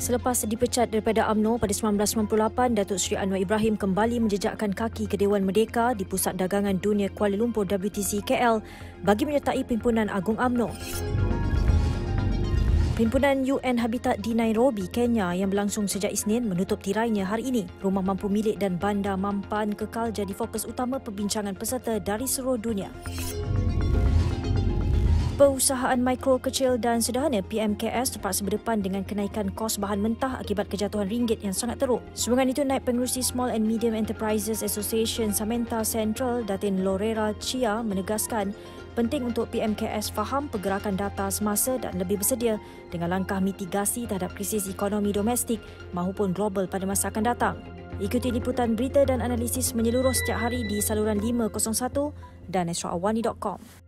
Selepas dipecat daripada UMNO pada 1998, Datuk Seri Anwar Ibrahim kembali menjejakkan kaki ke Dewan Merdeka di Pusat Dagangan Dunia Kuala Lumpur WTC KL bagi menyertai Pimpinan Agung UMNO. Perhimpunan UN Habitat di Nairobi, Kenya yang berlangsung sejak Isnin menutup tirainya hari ini. Rumah mampu milik dan bandar mampan kekal jadi fokus utama perbincangan peserta dari seluruh dunia. Perusahaan mikro, kecil dan sederhana PMKS terpaksa berdepan dengan kenaikan kos bahan mentah akibat kejatuhan ringgit yang sangat teruk. Sumbangan itu naib pengerusi Small and Medium Enterprises Association Samantha Central, Datin Lorera Chia menegaskan penting untuk PMKS faham pergerakan data semasa dan lebih bersedia dengan langkah mitigasi terhadap krisis ekonomi domestik maupun global pada masa akan datang. Ikuti liputan berita dan analisis menyeluruh setiap hari di saluran 501 dan astroawani.com.